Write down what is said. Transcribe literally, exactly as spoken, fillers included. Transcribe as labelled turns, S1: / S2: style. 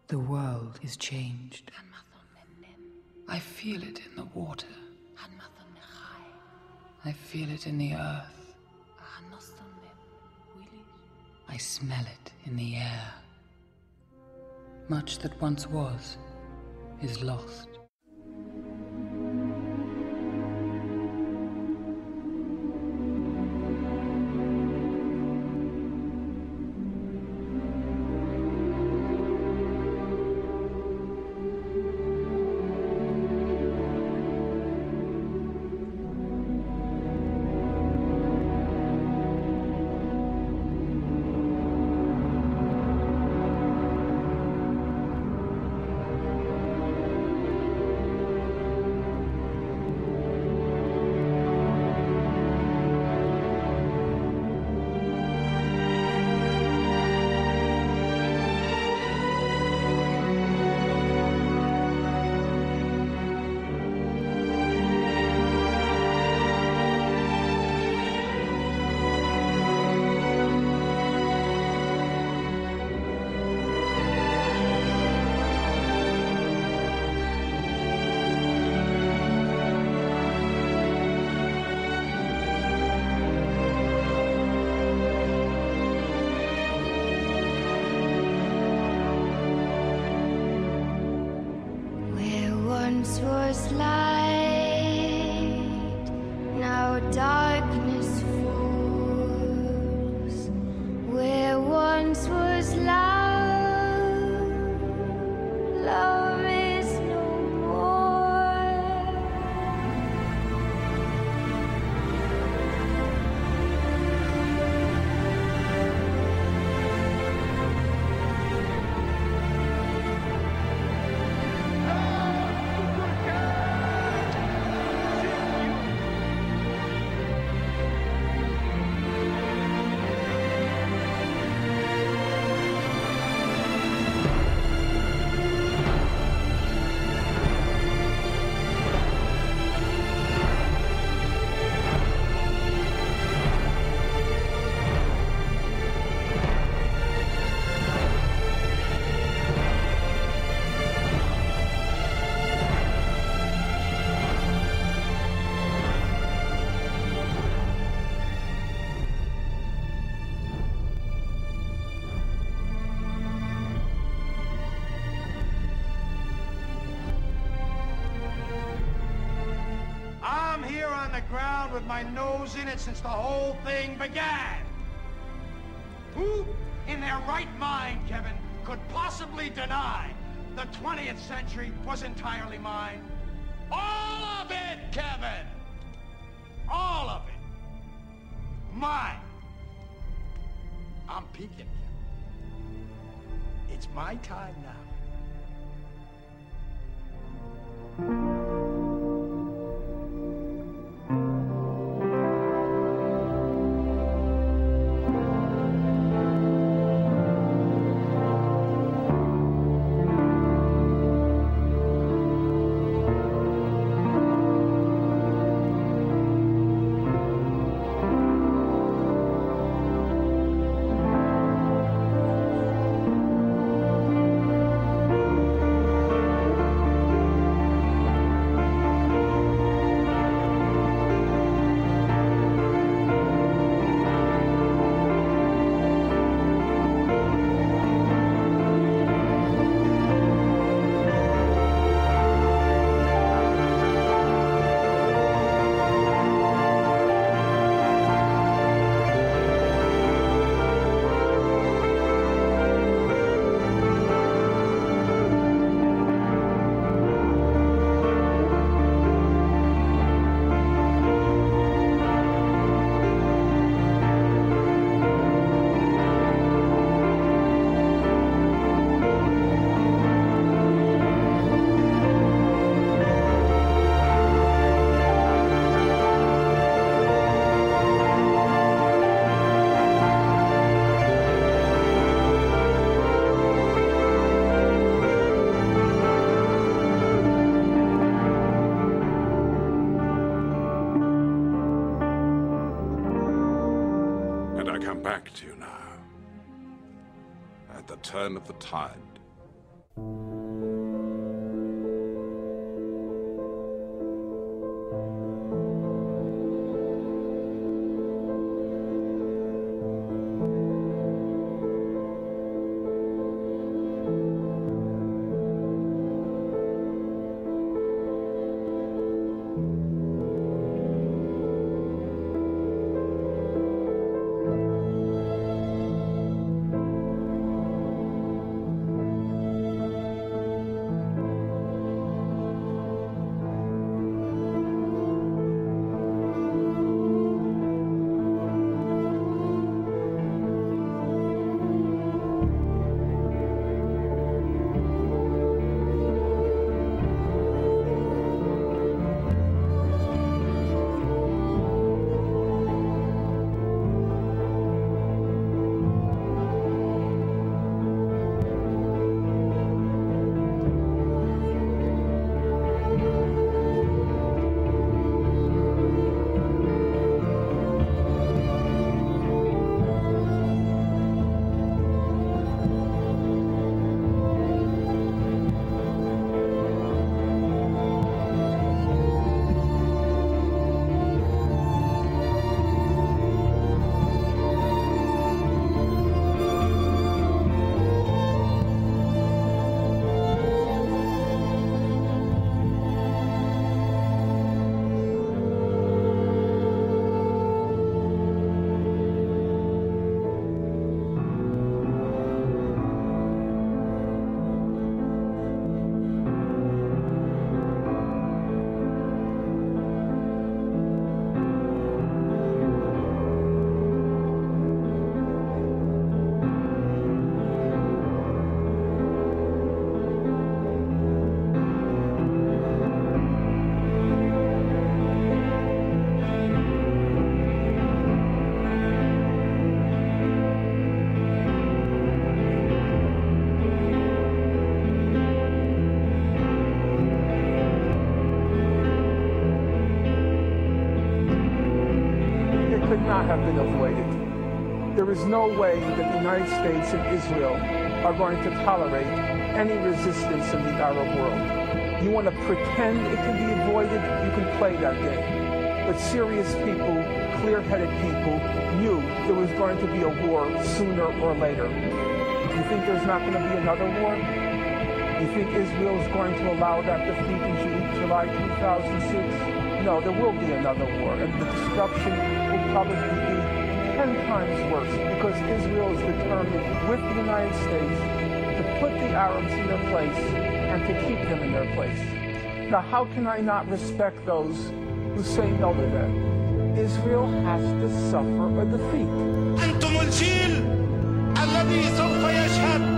S1: The world is changed. I feel it in the water. I feel it in the earth. I smell it in the air. Much that once was is lost.
S2: Once was light, now darkness falls. Where once was love, love is no more.
S3: I'm here on the ground with my nose in it since the whole thing began. Who in their right mind, Kevin, could possibly deny the twentieth century was entirely mine? All of it, Kevin! All of it. Mine. I'm peeking, Kevin. It's my time now.
S4: Back to you now. At the turn of the tide, could not have been avoided. There is no way that the United States and Israel are going to tolerate any resistance in the Arab world. You want to pretend it can be avoided, you can play that game. But serious people, clear-headed people knew there was going to be a war sooner or later. You think there's not going to be another war? You think Israel is going to allow that defeat in July two thousand six? No, there will be another war, and the destruction will probably be ten times worse, because Israel is determined with the United States to put the Arabs in their place and to keep them in their place. Now, how can I not respect those who say no to that? Israel has to suffer a defeat.
S3: أنتم الجيل الذي سوف يشهد